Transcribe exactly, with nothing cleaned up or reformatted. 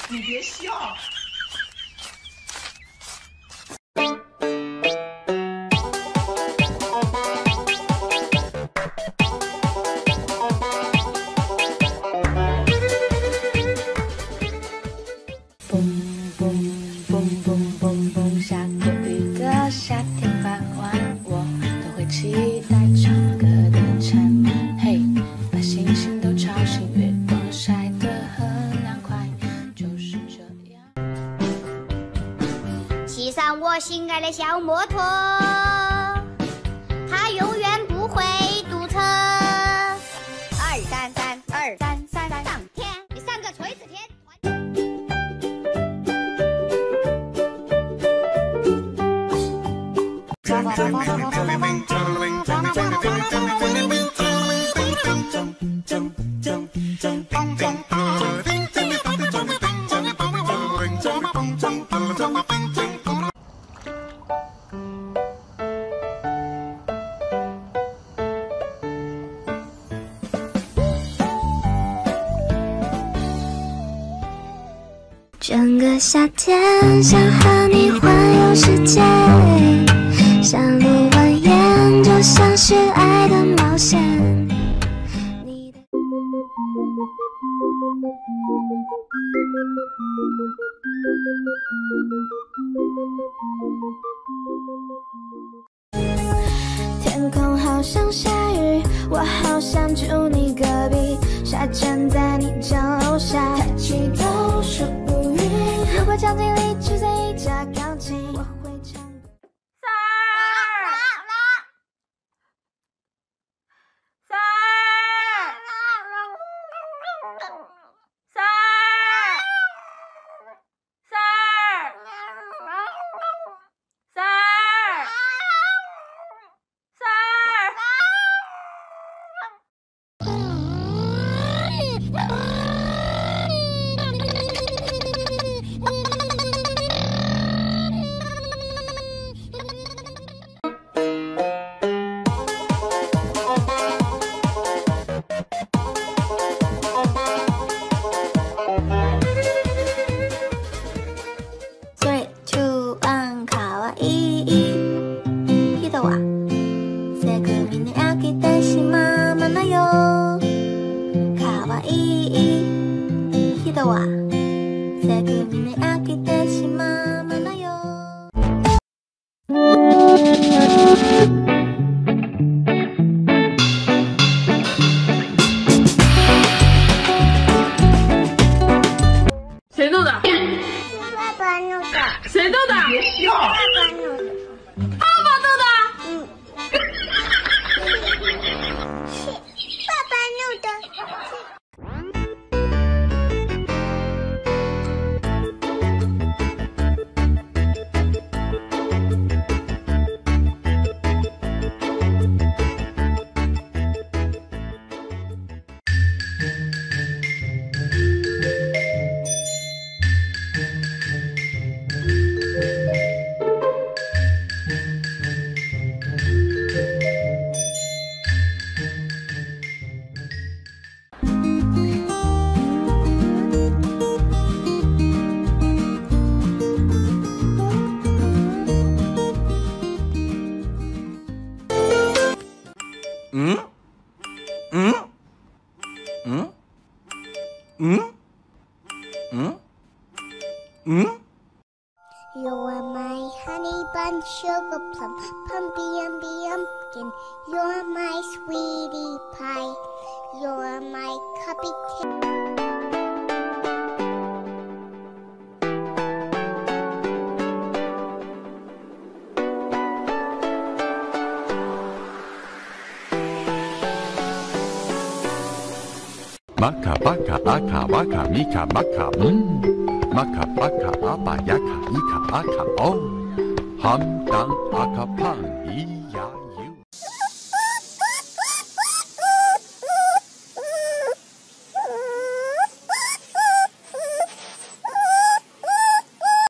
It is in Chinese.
你别笑。 蹦蹦蹦蹦蹦蹦，下过雨的夏天傍晚，我都会期待唱歌的蝉鸣。嘿，把星星都吵醒，月光晒得很凉快，就是这样。 骑上我心爱的小摩托，它永远不会堵车。二三三二三三三，上天！你上个锤子天！ 整个夏天想和你环游世界，想录完音就像是爱的冒险。你的天空好像下雨，我好想住你隔壁，傻站在你家楼下，抬起头说不语。如果场景里只在一架钢琴，我会唱歌。 三儿，三儿，三儿，三儿，三儿，三儿。 Three, two, one, かわいい人はセグミに飽きてしまわないよ。かわいい人はセグミに飽きてしまわないよ。 谁弄的？ 爸爸弄的。 谁弄的？ 别笑。 爸爸弄的。 爸爸弄的。 嗯。是爸爸弄的。 嗯嗯嗯嗯嗯嗯。 You are my honey bun, sugar plum, pumpy umby umpkin. You're my sweetie pie. You're my cupcake. 玛卡巴卡阿卡瓦卡米卡玛卡嗯，玛卡巴卡阿巴雅卡伊卡阿卡哦，汉当阿卡胖咿呀。